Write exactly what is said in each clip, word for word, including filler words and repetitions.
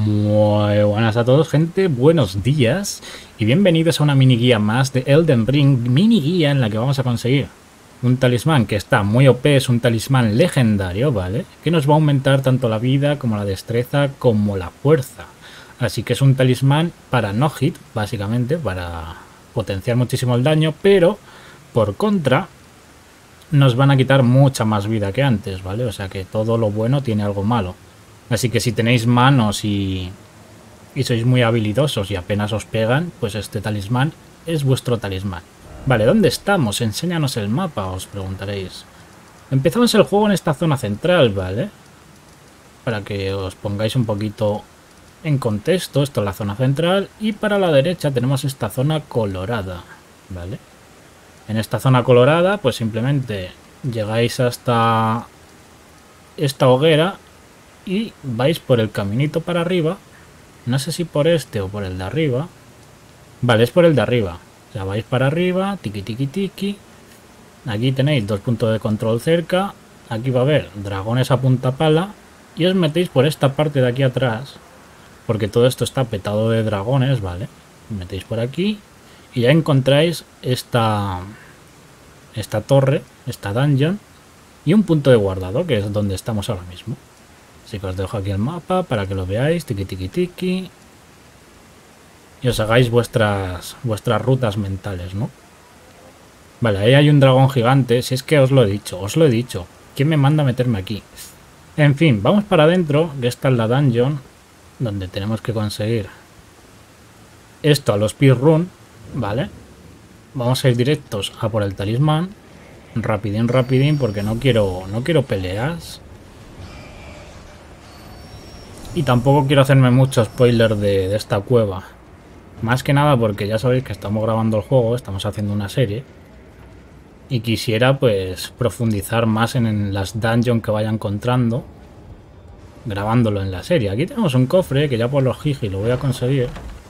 Muy buenas a todos, gente, buenos días y bienvenidos a una mini guía más de Elden Ring, mini guía en la que vamos a conseguir un talismán que está muy O P, es un talismán legendario, ¿vale? Que nos va a aumentar tanto la vida como la destreza como la fuerza. Así que es un talismán para no hit, básicamente, para potenciar muchísimo el daño, pero por contra nos van a quitar mucha más vida que antes, ¿vale? O sea que todo lo bueno tiene algo malo. Así que si tenéis manos y, y sois muy habilidosos y apenas os pegan, pues este talismán es vuestro talismán. Vale, ¿dónde estamos? Enséñanos el mapa, os preguntaréis. Empezamos el juego en esta zona central, ¿vale? Para que os pongáis un poquito en contexto, esto es la zona central. Y para la derecha tenemos esta zona colorada, ¿vale? En esta zona colorada, pues simplemente llegáis hasta esta hoguera y vais por el caminito para arriba. No sé si por este o por el de arriba. Vale, es por el de arriba. O sea, vais para arriba, tiki tiki tiki. Aquí tenéis dos puntos de control cerca. Aquí va a haber dragones a punta pala. Y os metéis por esta parte de aquí atrás, porque todo esto está petado de dragones, ¿vale? Os metéis por aquí y ya encontráis esta, esta torre, esta dungeon y un punto de guardado, que es donde estamos ahora mismo. Así que os dejo aquí el mapa para que lo veáis, tiki tiki tiki. Y os hagáis vuestras, vuestras rutas mentales, ¿no? Vale, ahí hay un dragón gigante. Si es que os lo he dicho, os lo he dicho. ¿Quién me manda a meterme aquí? En fin, vamos para adentro, que esta es la dungeon, donde tenemos que conseguir esto a los speedrun, ¿vale? Vamos a ir directos a por el talismán. Rapidín, rapidín, porque no quiero, no quiero peleas. Y tampoco quiero hacerme mucho spoiler de, de esta cueva. Más que nada porque ya sabéis que estamos grabando el juego, estamos haciendo una serie. Y quisiera pues profundizar más en, en las dungeons que vaya encontrando, grabándolo en la serie. Aquí tenemos un cofre que ya por los jiji lo voy a conseguir.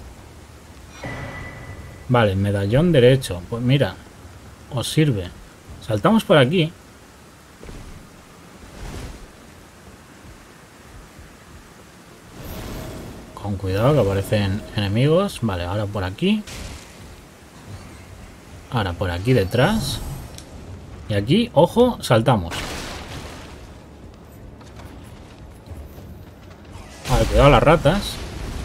Vale, medallón derecho. Pues mira, os sirve. Saltamos por aquí. Con cuidado que aparecen enemigos. Vale, ahora por aquí. Ahora por aquí detrás. Y aquí, ojo, saltamos. Vale, cuidado las ratas.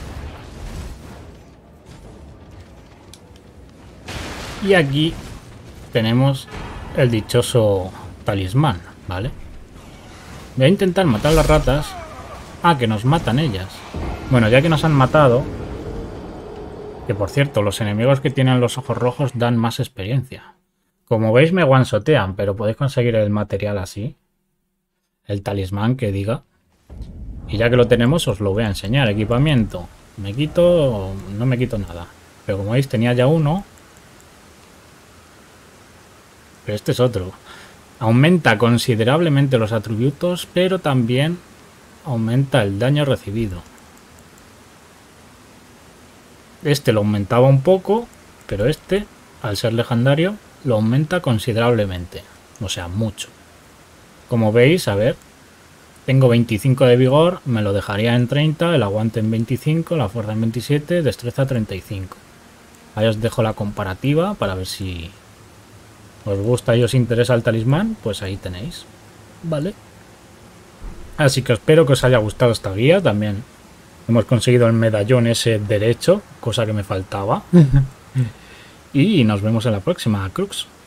Y aquí tenemos el dichoso talismán, ¿vale? Voy a intentar matar las ratas. Ah, que nos matan ellas. Bueno, ya que nos han matado... Que por cierto, los enemigos que tienen los ojos rojos dan más experiencia. Como veis me one-shotean, pero podéis conseguir el material así. El talismán que diga. Y ya que lo tenemos os lo voy a enseñar. Equipamiento. Me quito... No me quito nada. Pero como veis tenía ya uno. Pero este es otro. Aumenta considerablemente los atributos, pero también aumenta el daño recibido. Este lo aumentaba un poco, pero este, al ser legendario, lo aumenta considerablemente. O sea, mucho. Como veis, a ver, tengo veinticinco de vigor, me lo dejaría en treinta, el aguante en veinticinco, la fuerza en veintisiete, destreza treinta y cinco. Ahí os dejo la comparativa para ver si os gusta y os interesa el talismán, pues ahí tenéis. Vale. Así que espero que os haya gustado esta guía. También hemos conseguido el medallón ese derecho, cosa que me faltaba. Y nos vemos en la próxima, Crux.